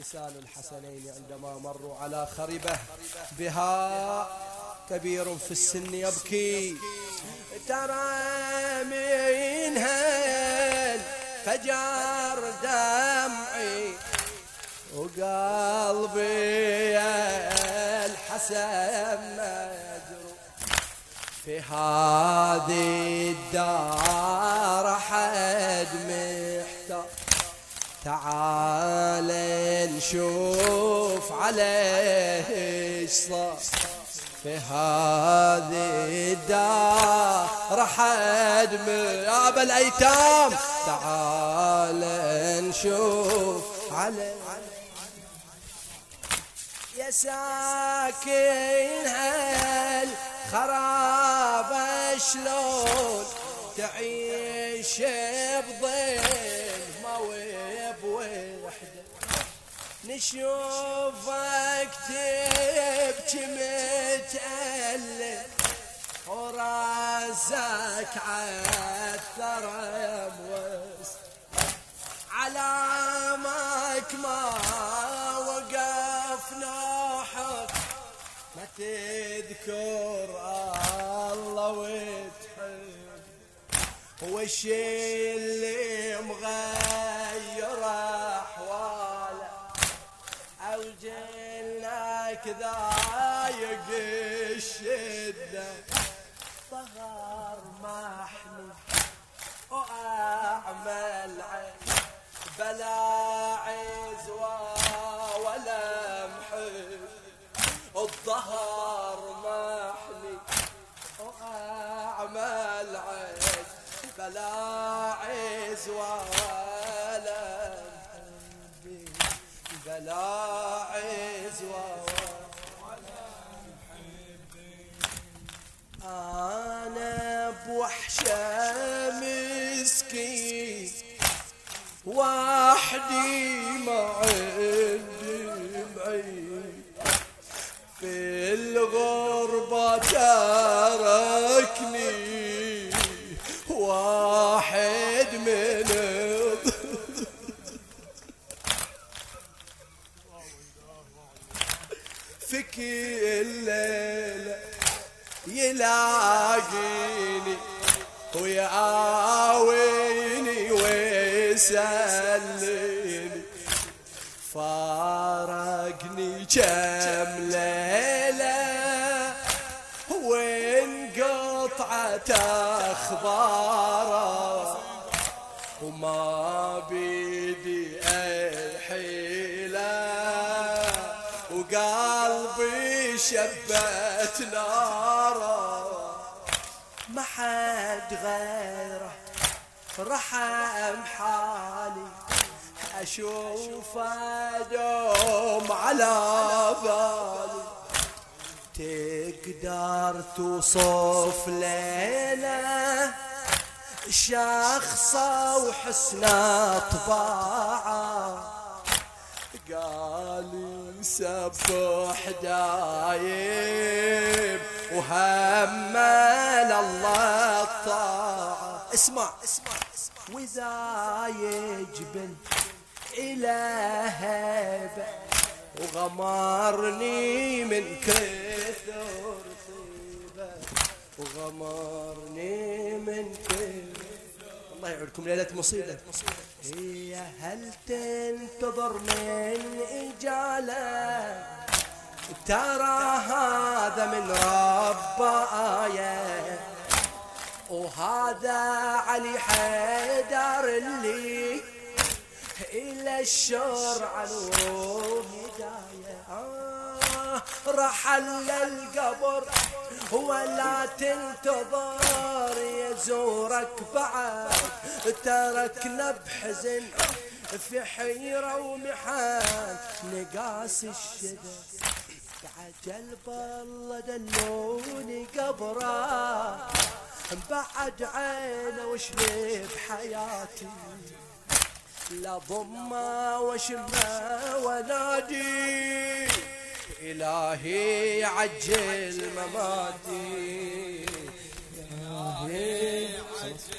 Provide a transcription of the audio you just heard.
لسان الحسنين عندما مروا على خربة بها كبير في السن يبكي ترى منهن فجر دمعي وقلبي الحسن مجروح في هذه الدار أحد محتار تعال نشوف عليه ايش صار في هذه الدار أحد يا ابا الايتام تعال نشوف عليه يا ساكن هالخراب شلون تعيش بظلمة وبوحدة نشوفك تبكي متألم وراسك عالثرى موس علامك ما وقف نوحك ما تذكر الله وتحب والشي اللي مغير احواله او جلك ضايق الشده ظهر محني واعمل عين بلا عزوه ولا محب الظهر محني واعمل عين بلا عزوه ولا محب بلا عزوه ولا محب انا بوحشه مسكين وحدي ما عندي معين في الغربة تركني واحد من فيك الليلة يلاقيني ويعاوني ويسليني فارقني كم ليلة وانقطعت أخباره وما بيدي الحيلة وقلبي شبت ناره ما حد غيره رحم حالي أشوف دوم على بالي تقدر توصف لنا شخصه وحسنه طباعه قال سبح دايم وهمل الله الطاعة اسمع وإذا يجبن إلى هبة وغمرني من كثر طيبة وغمرني من كثر الله يعودكم ليلة مصيبة هي هل تنتظر من إجالة ترى هذا من رب آية وهذا علي حيدر اللي إلى الشرع نور هداية رحل القبر ولا تنتظر يزورك بعد تركنا بحزن في حيرة ومحان نقاس الشدة عجل بالله دلوني قبره بعد عينه وشلي بحياتي لا ضمه وشمه ونادي إلهي عجل مماتي إلهي عجل